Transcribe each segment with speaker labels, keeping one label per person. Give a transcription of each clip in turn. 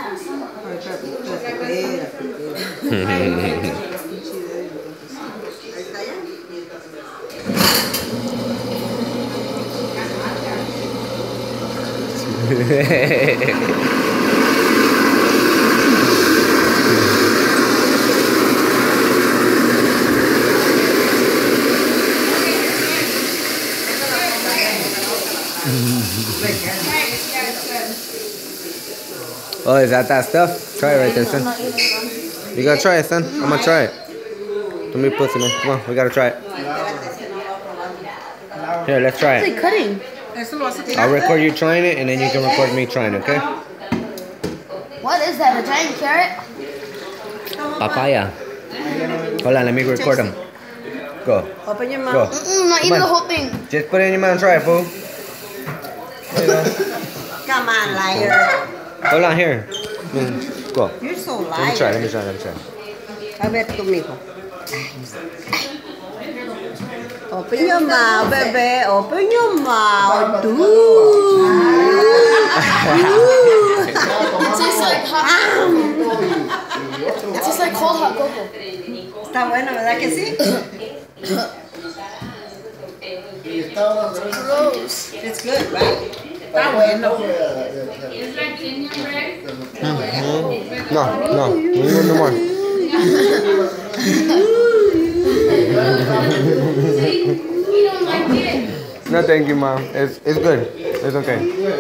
Speaker 1: Oh, is that stuff? Try it right there, son. You gotta try it, son. I'm gonna try it. Let me pussy, man. Come on, we gotta try it. Here, let's try it.
Speaker 2: Cutting.
Speaker 1: I'll record you trying it, and then you can record me trying it, okay?
Speaker 2: What is that? A giant carrot?
Speaker 1: Papaya. Hold on, let me record them. Go.
Speaker 2: Open your
Speaker 1: Go.
Speaker 2: mouth. I'm not eating the whole thing.
Speaker 1: Just put it in your mouth and try it, fool. There you go.
Speaker 3: Come on, liar.
Speaker 1: Hold on, here. Go.
Speaker 3: You're so
Speaker 1: Let me
Speaker 3: liar.
Speaker 1: try, let me try, let me try.
Speaker 3: A ver tú, mijo. Open your mouth, baby. Open your mouth.
Speaker 2: It tastes like hot. It tastes like cold hot cocoa.
Speaker 3: Está bueno, ¿verdad que sí?
Speaker 2: Gross.
Speaker 3: It's good, right? Está bueno.
Speaker 4: It's like Kenyan bread.
Speaker 1: No, no more.
Speaker 4: You don't like it.
Speaker 1: No, thank you, mom. It's good. It's okay.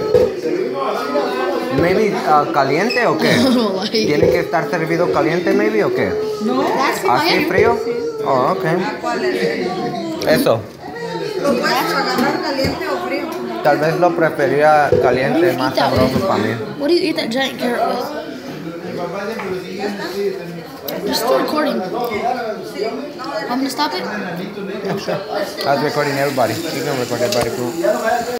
Speaker 1: Maybe caliente o qué? ¿Tiene que estar servido caliente, maybe, o qué?
Speaker 3: No.
Speaker 1: ¿Así frío? Oh, okay.
Speaker 3: ¿Cuál es?
Speaker 1: Eso.
Speaker 3: ¿Lo puedes agarrar caliente o frío?
Speaker 1: Tal vez lo prefería caliente, más sabroso para mí.
Speaker 2: What do you eat that giant carrot with? You're still recording. I'm gonna stop it?
Speaker 1: Yeah, sure. I was recording everybody. You can record everybody, too.